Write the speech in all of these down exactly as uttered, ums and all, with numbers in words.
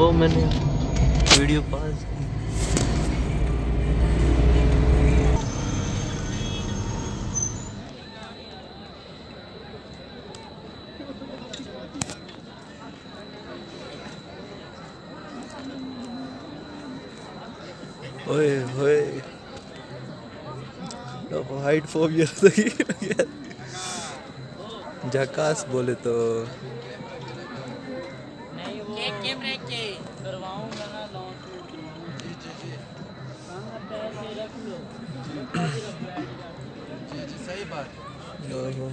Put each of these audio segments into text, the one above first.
तो मैंने वीडियो पास की। ओए ओए तो हाइट फोबिया तो ये झकास बोले तो नहीं वो कैमरे के करवाऊंगा ना लॉन्च जी जी जी रख लो जी जी सही बात है।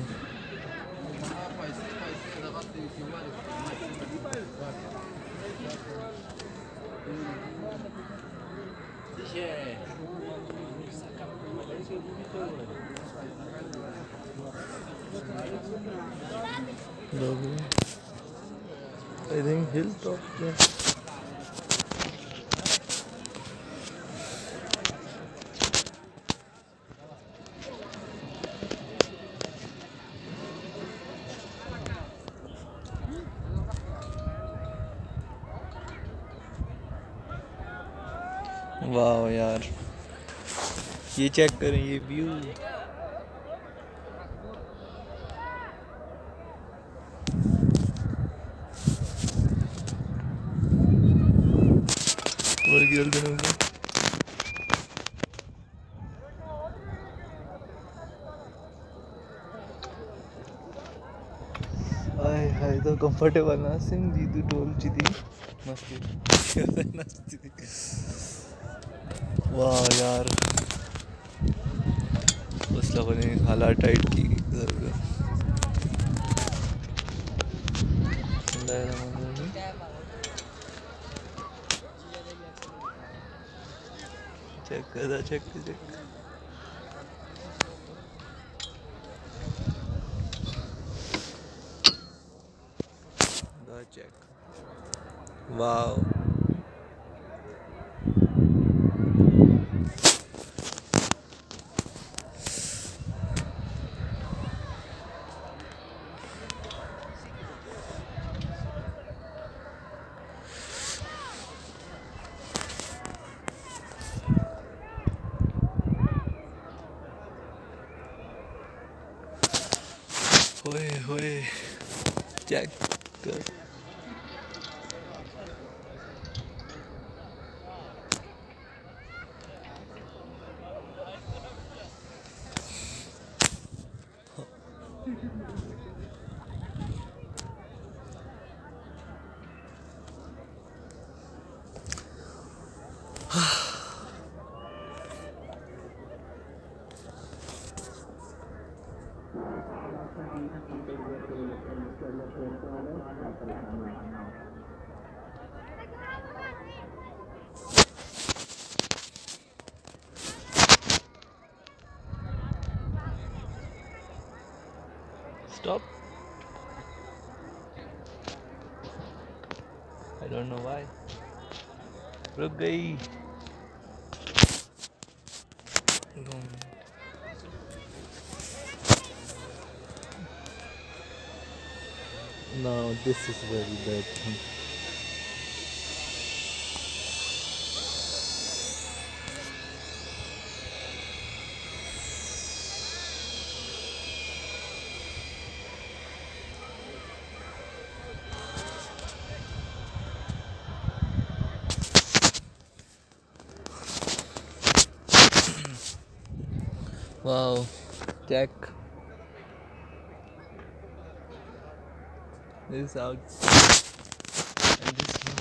I think hilltop. Yeah. वाह यार, ये चेक करें ये व्यू। और गिर देंगे। आए हाय तो कंफर्टेबल ना सिंह जी तू टोल चिदी मस्ती मस्ती। वाह यार, उस लोगों ने हालात टाइट की चेक कर चेक चेक चेक। वाह होए होए चेक कर। Stop. I don't know why. रुक गई। No, this is very bad. Wow, check. This is out. And this one.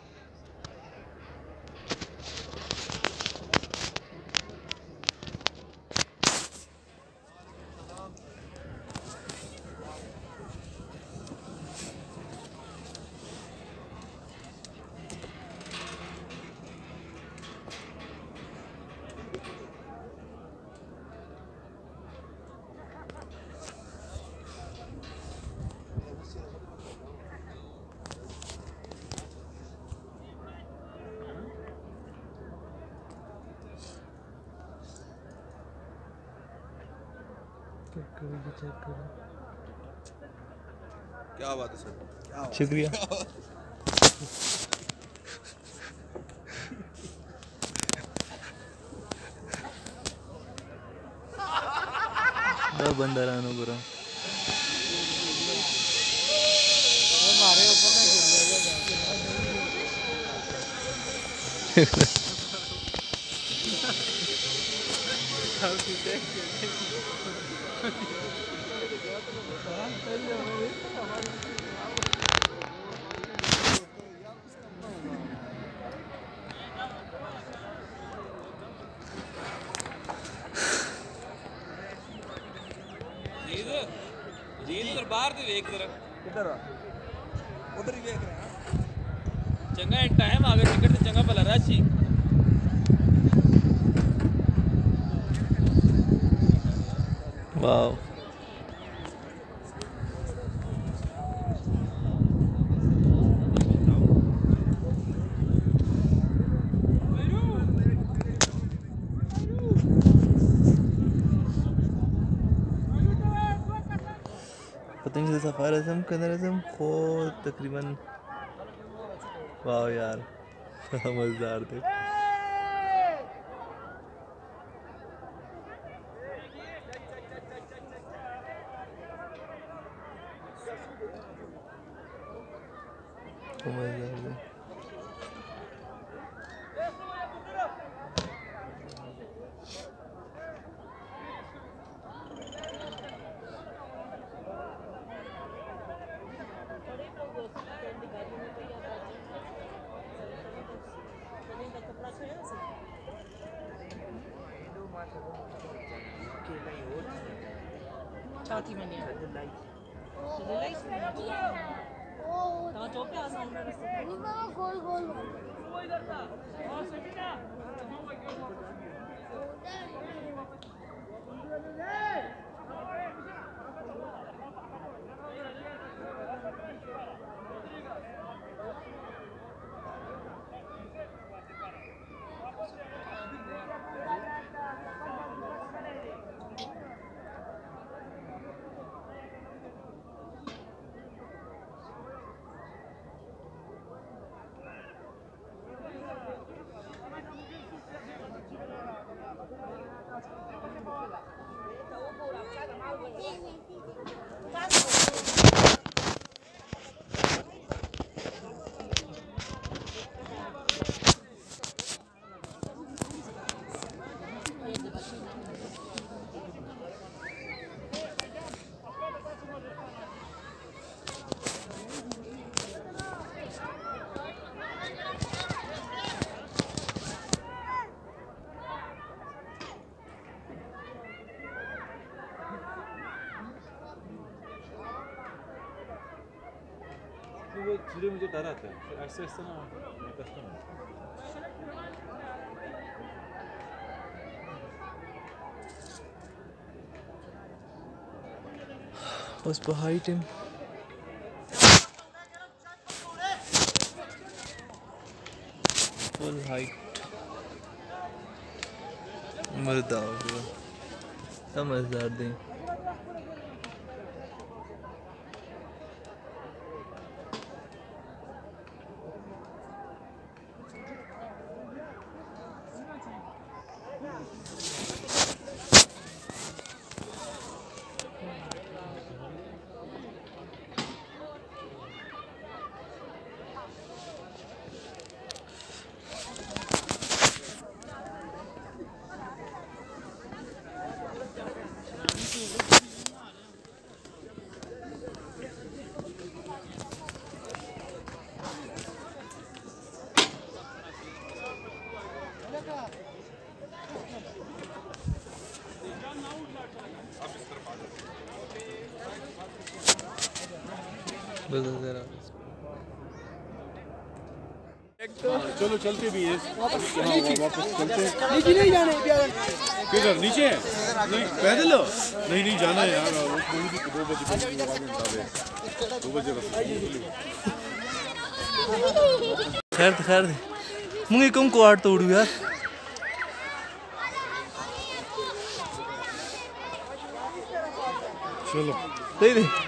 Check करो ये चेक करो। क्या बात है सर, शुक्रिया। सब बंदा रहना पूरा हमारे ऊपर ना गिर इधर बाहर से देख जरा इधर उधर ही देख रहे हैं चंगा टाइम आ गया टिकट से चंगा भला राशि वाओ पतंग से सफार आजम कदर आजम खो तकरीबन वाह यार मजेदार थे मजेदार थे छाती में नहीं आ कहाँ चौक पे आसान गोल गोल वो धीरे मुझे डर आता है फिर ऐसे ऐसे ना कष्ट में उस पर हाइट है फुल हाइट मरदा हो गया समझदार दें चलो चलते भी है वापस चलते नीचे नहीं जाने किधर नीचे नहीं पैदल नहीं नहीं जाना है यार दो बजे दो बजे खैर खैर मुझे कम को आठ तोड़ू यार चलो सही नहीं